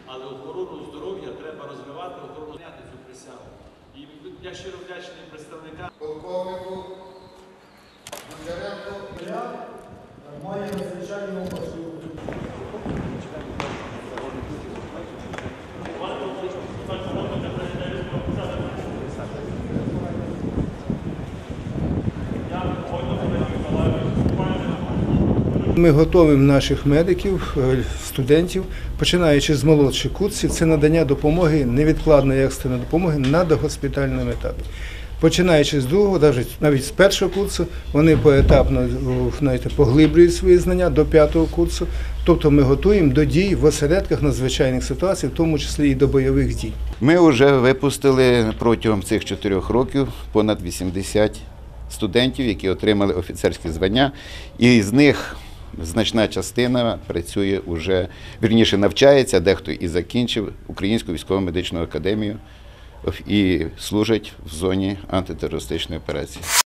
Але охорону здоров'я треба розвивати, охорону зняти цю присягу. І я щиро вдячний представникам. Полковнику Гончаренку. Я маю надзвичайну важливу. Ми готуємо наших медиків, студентів, починаючи з молодших курсів, це надання допомоги, невідкладної екстреної допомоги на догоспітальному етапі. Починаючи з другого, навіть з першого курсу, вони поетапно поглиблюють свої знання до 5-го курсу. Тобто ми готуємо до дій в осередках надзвичайних ситуацій, в тому числі і до бойових дій. Ми вже випустили протягом цих 4 років понад 80 студентів, які отримали офіцерські звання, і з них значна частина працює уже, вірніше навчається, дехто і закінчив Українську військово-медичну академію і служить в зоні антитерористичної операції.